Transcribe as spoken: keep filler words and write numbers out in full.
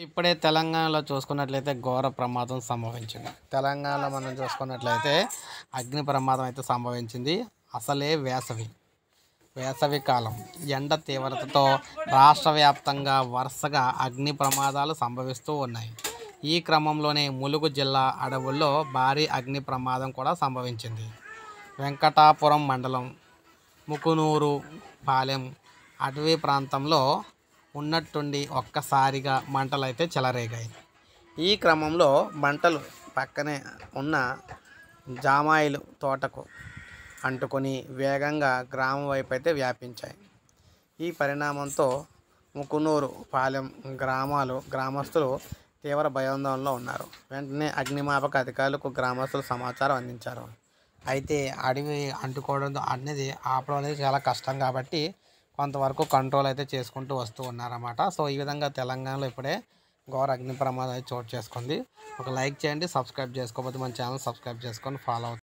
ఇప్పుడే తెలంగాణలో చూసుకున్నట్లయితే ఘోర ప్రమాదం సంభవించింది. తెలంగాణలో మనం చూసుకున్నట్లయితే అగ్ని ప్రమాదం అయితే సంభవించింది. అసలే వేసవి వేసవి కాలం ఎండ తీవ్రతతో రాష్ట్ర వ్యాప్తంగా వరుసగా అగ్ని ప్రమాదాలు సంభవిస్తూ ఉన్నాయి. ఈ క్రమంలోనే ములుగు జిల్లా అడవుల్లో భారీ అగ్ని ప్రమాదం కూడా సంభవించింది. వెంకటాపురం మండలం ముకునూరు పాలెం అటవీ ప్రాంతంలో ఉన్నట్టుండి ఒక్కసారిగా మంటలైతే చెలరేగాయి. ఈ క్రమంలో మంటలు పక్కనే ఉన్న జామాయిలు తోటకు అంటుకొని వేగంగా గ్రామం వైపు అయితే వ్యాపించాయి. ఈ పరిణామంతో ముకునూరు పాలెం గ్రామాలు గ్రామస్తులు తీవ్ర భయాందోళనలో ఉన్నారు. వెంటనే అగ్నిమాపక అధికారులకు గ్రామస్తులు సమాచారం అందించారు. అయితే అడవి అంటుకోవడం అనేది ఆపడం అనేది చాలా కష్టం కాబట్టి కొంతవరకు కంట్రోల్ అయితే చేసుకుంటూ వస్తూ ఉన్నారన్నమాట. సో ఈ విధంగా తెలంగాణలో ఇప్పుడే ఘోర అగ్ని ప్రమాదం అయితే చోటు చేసుకుంది. ఒక లైక్ చేయండి, సబ్స్క్రైబ్ చేసుకోకపోతే మన ఛానల్ సబ్స్క్రైబ్ చేసుకొని ఫాలో అవుతుంది.